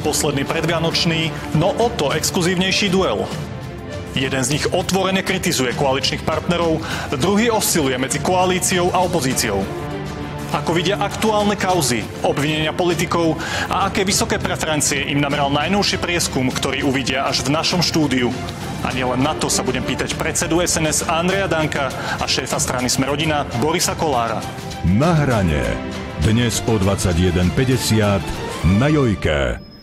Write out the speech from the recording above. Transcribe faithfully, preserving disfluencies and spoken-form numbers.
posledný predvianočný, no o to exkluzívnejší duel. Jeden z nich otvorene kritizuje koaličných partnerov, druhý osciluje medzi koalíciou a opozíciou. Ako vidia aktuálne kauzy, obvinenia politikov a aké vysoké preferencie im nameral najnovší prieskum, ktorý uvidia až v našom štúdiu. A nielen na to sa budem pýtať predsedu es en es Andreja Danka a šéfa strany Smer-rodina Borisa Kollára. Na hrane. Dnes o dvadsaťjeden päťdesiat na Jojke.